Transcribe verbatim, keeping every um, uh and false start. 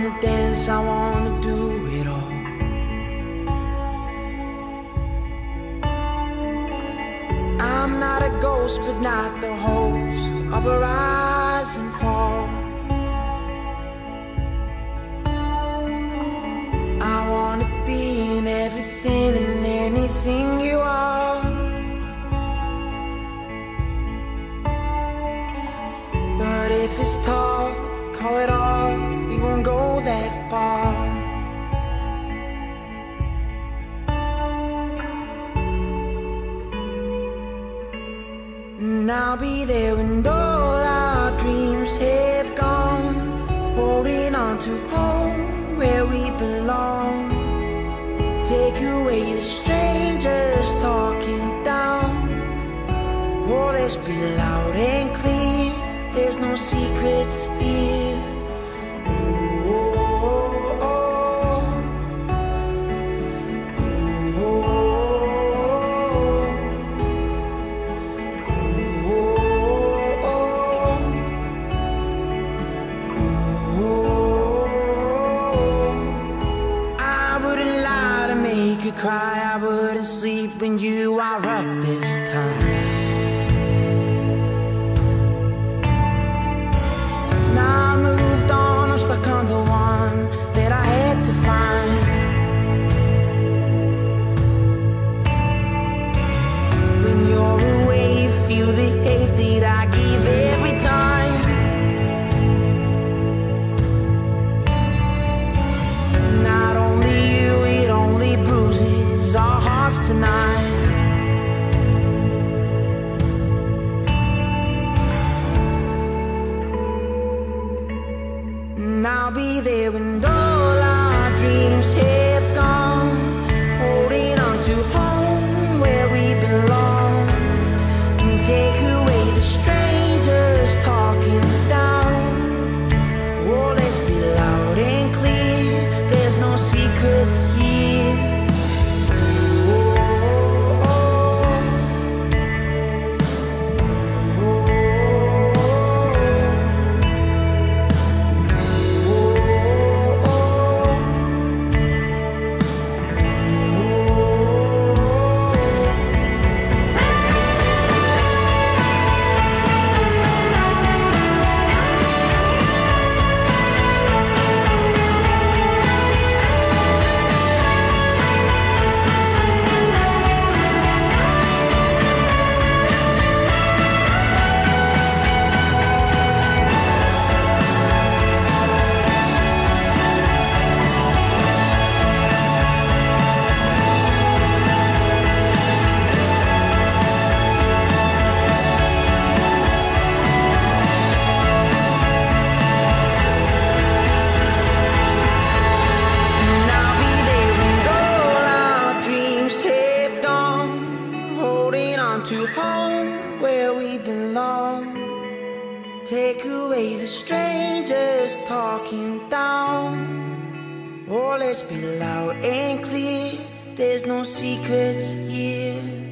wanna dance, I wanna do it all. I'm not a ghost, but not the host of a rise and fall. I wanna be in everything and anything you are. But if it's tall, call it off, we won't go that far. And I'll be there when all our dreams have gone, holding on to home where we belong. Take away the strangers talking down. Oh, let's be loud and clear, there's no secrets here. Cry, I wouldn't sleep when you are up this time. Now I moved on, I'm stuck on the one that I had to find. When you're away, feel the hate that I give every time. Not only you, it only bruises our hearts tonight. And I'll be there when all our dreams have gone, holding on to home where we belong. And take away the strangers talking down. Oh, let's be loud and clear, there's no secrets here. To home where we belong. Take away the strangers talking down. Oh, let's be loud and clear, there's no secrets here.